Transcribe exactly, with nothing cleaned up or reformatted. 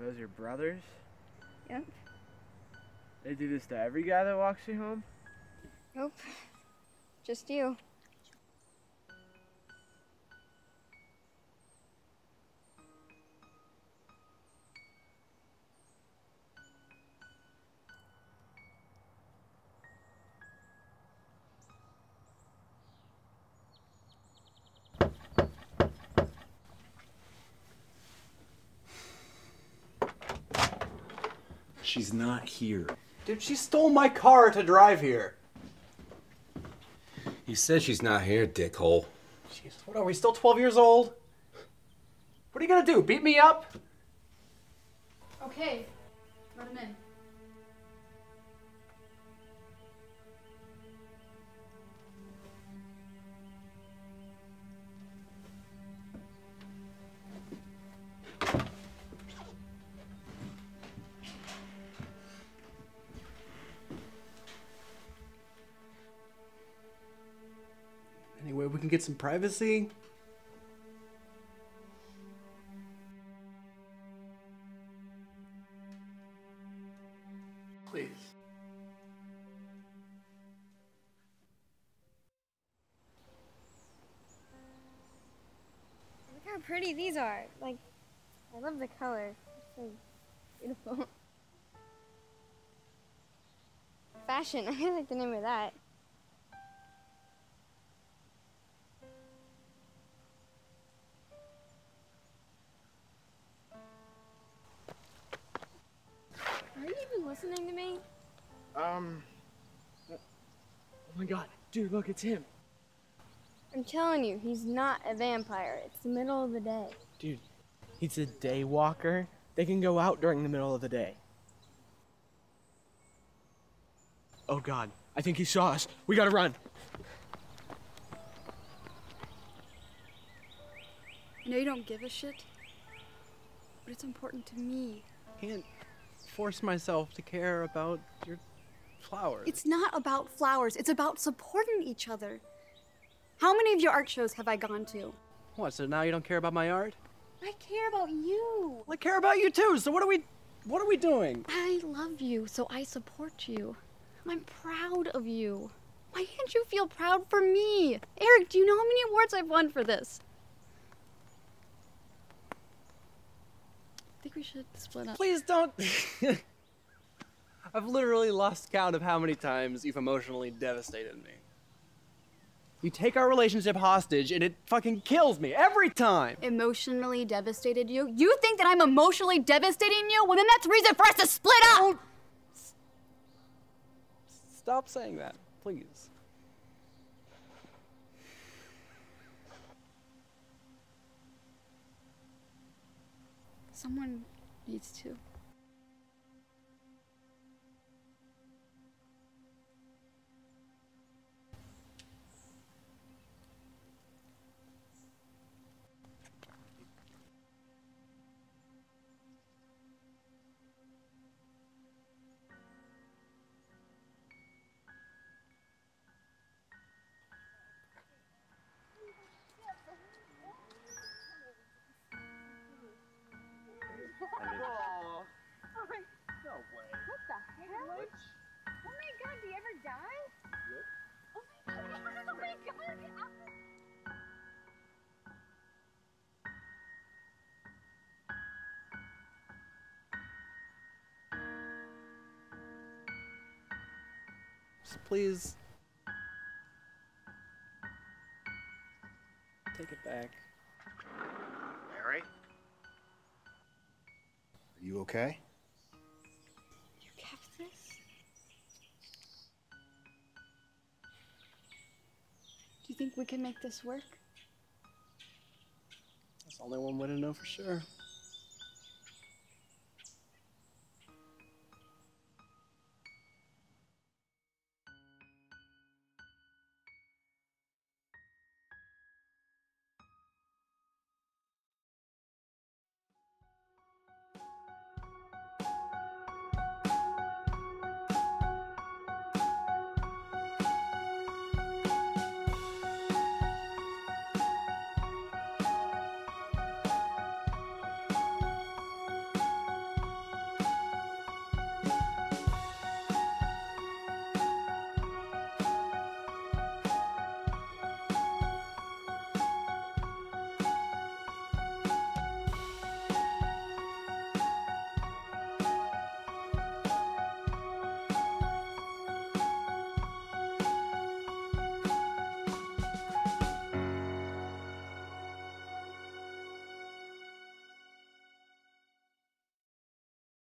those your brothers? Yep. They do this to every guy that walks you home? Nope. Just you. She's not here. Dude, she stole my car to drive here. You said she's not here, dickhole. Jeez, what are we, still twelve years old? What are you gonna do, beat me up? Okay, let him in. Anyway, we can get some privacy. Please. Look how pretty these are. Like, I love the color. It's so beautiful. Fashion, I really like the name of that. Are you even listening to me? Um... Oh my god, dude, look, it's him. I'm telling you, he's not a vampire. It's the middle of the day. Dude, he's a day walker. They can go out during the middle of the day. Oh god, I think he saw us. We gotta run. I know you don't give a shit, but it's important to me. Can't force myself to care about your flowers. It's not about flowers, it's about supporting each other. How many of your art shows have I gone to? What, so now you don't care about my art? I care about you. Well, I care about you too, so what are we, what are we doing? I love you, so I support you. I'm proud of you. Why can't you feel proud for me? Eric, do you know how many awards I've won for this? I think we should split up. Please don't. I've literally lost count of how many times you've emotionally devastated me. You take our relationship hostage and it fucking kills me every time. Emotionally devastated you? You think that I'm emotionally devastating you? Well, then that's reason for us to split up! Don't Stop saying that, please. Someone needs to. Oh. No way. What the hell? What? Oh my god, do you ever die? Yep. Oh my god, oh my god. Just please. Take it back. Larry? Are you okay? You kept this? Do you think we can make this work? That's the only one way to know for sure.